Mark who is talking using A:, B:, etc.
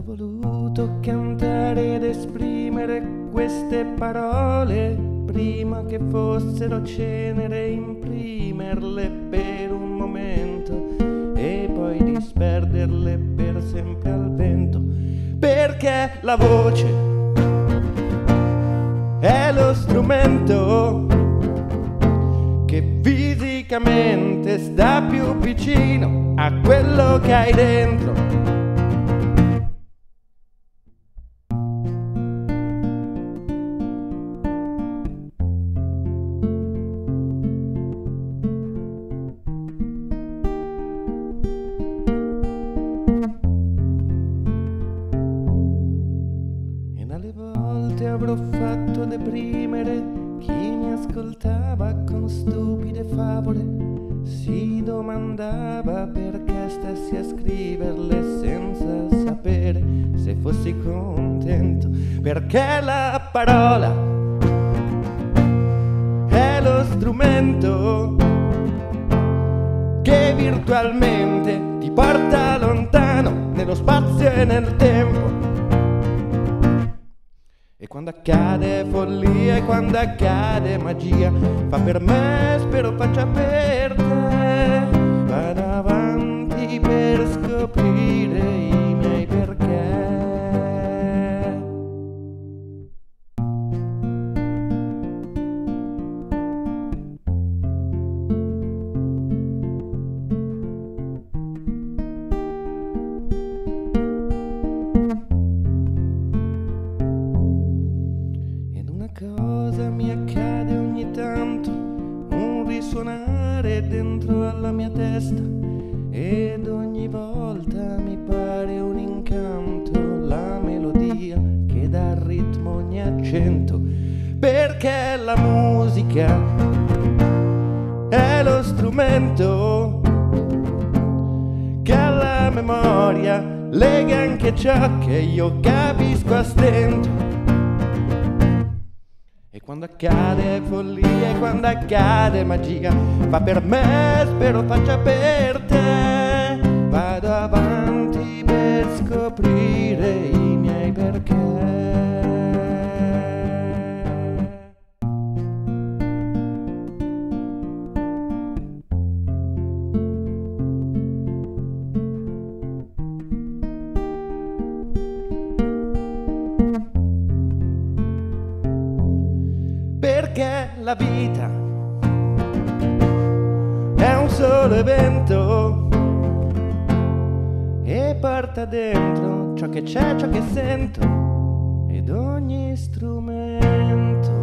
A: voluto cantare ed esprimere queste parole prima che fossero cenere, imprimerle per un momento e poi disperderle per sempre al vento, perché la voce è lo strumento che fisicamente sta più vicino a quello che hai dentro. Alle volte avrò fatto deprimere chi mi ascoltava con stupide favole, si domandava perché stessi a scriverle senza sapere se fossi contento, perché la parola è lo strumento che virtualmente ti porta lontano nello spazio e nel tempo. E quando accade follia e quando accade magia, fa per me, spero faccia per te. Vado avanti per scoprire i miei perché. Cosa mi accade ogni tanto, un risuonare dentro alla mia testa, ed ogni volta mi pare un incanto la melodia che dà al ritmo ogni accento, perché la musica è lo strumento che alla memoria lega anche ciò che io capisco a stento. E quando accade follia e quando accade magia, fa per me, spero faccia per te. Vado avanti per scoprire i miei perché. Perché la vita è un solo evento e porta dentro ciò che c'è, ciò che sento ed ogni strumento.